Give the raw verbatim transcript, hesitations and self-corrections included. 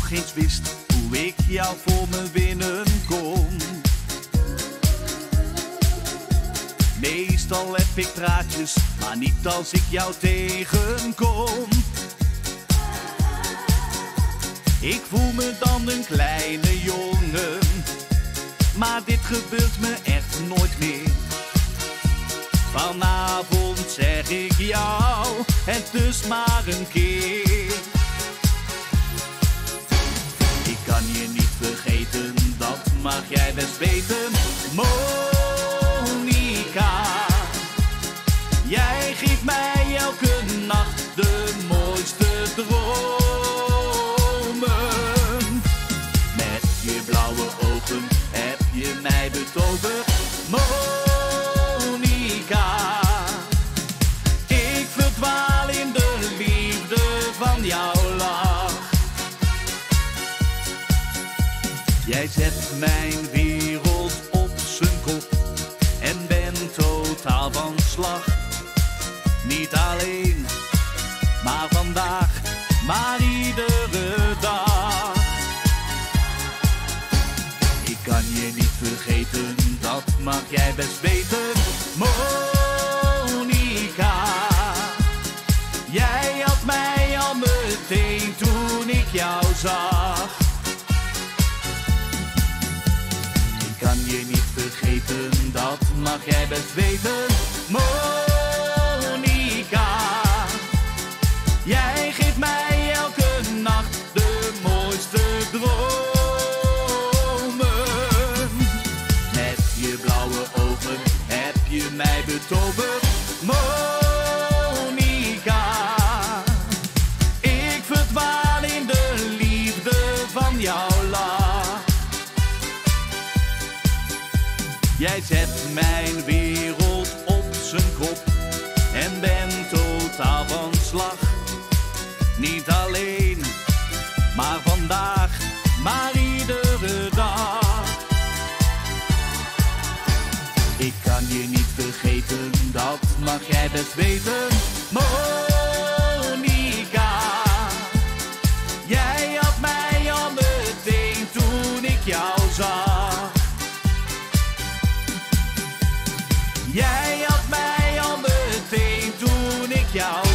nog eens wist hoe ik jou voor me winnen kon. Meestal heb ik praatjes, maar niet als ik jou tegenkom. Ik voel me dan een kleine jongen, maar dit gebeurt me echt nooit meer. Vanavond zeg ik jou, het dus maar een keer. Ik kan je niet vergeten, dat mag jij best weten. Monica, jij geeft mij elke nacht de mooiste dromen. Met je blauwe ogen heb je mij betoverd. Monica, ik verdwaal in de liefde van jouw lach. Jij zet mijn wereld op zijn kop en bent totaal van slag. Niet alleen, maar vandaag, maar iedere dag. Ik kan je niet vergeten, dat mag jij best weten. Monica, jij had mij al meteen toen ik jou zag. Ik kan je niet vergeten, dat mag jij best weten. Monica, jij geeft mij elke nacht de mooiste dromen. Met je blauwe ogen heb je mij betoverd. Monica, ik verdwaal in de liefde van jouw lach. Jij zet mijn wereld op zijn kop en bent totaal van slag. Niet alleen, maar vandaag, maar iedere dag. Ik kan je niet vergeten, dat mag jij best weten. Monica, jij had mij al meteen toen ik jou zag. Jij had mij al meteen toen ik jou